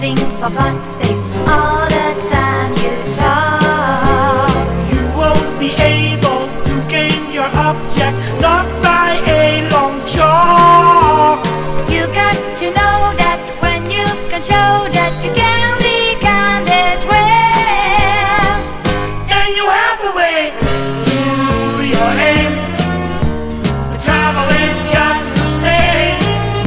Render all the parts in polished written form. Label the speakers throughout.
Speaker 1: using, for God's sakes, all the time you talk.
Speaker 2: You won't be able to gain your object, not by a long chalk.
Speaker 1: You got to know that when you can show that you can be kind as well,
Speaker 2: And you have a way to your aim. The trouble is just the same.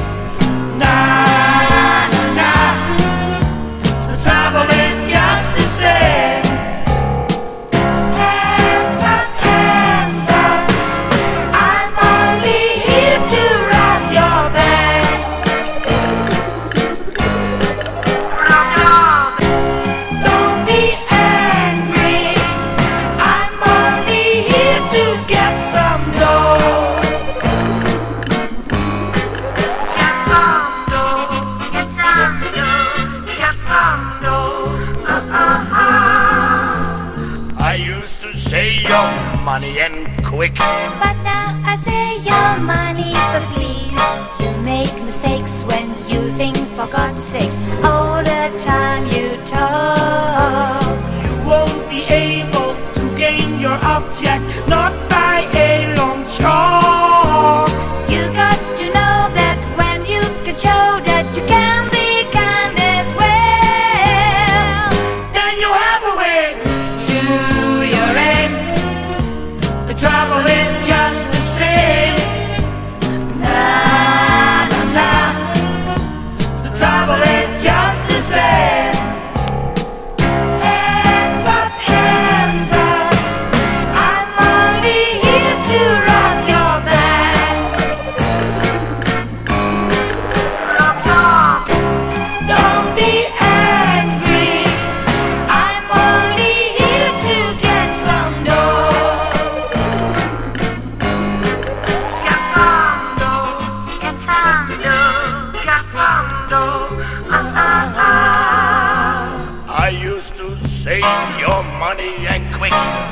Speaker 2: Nah, nah, nah. The trouble is just the same. Hands up, hands up. I'm only here to rob your bank. Don't be angry. I'm only here to get some dough. Get some dough. Get some dough. Get some dough. I used to say your money and quick.
Speaker 1: but now I say your money, but please. You make mistakes when using, for God's sakes, all the time you talk.
Speaker 2: You won't be able to gain your object, not by a long chalk.
Speaker 1: You got to know that when you can show that you can be kind as well,
Speaker 2: Then you have a way to your aim. The trouble is just the same. Nah, nah, nah. The trouble is just the same. Hands up, hands up. I'm only here to rob your bank. Don't be angry. I'm only here to get some dough. Get some dough.
Speaker 1: get some dough.
Speaker 2: Get some dough. I used to save your money and quick.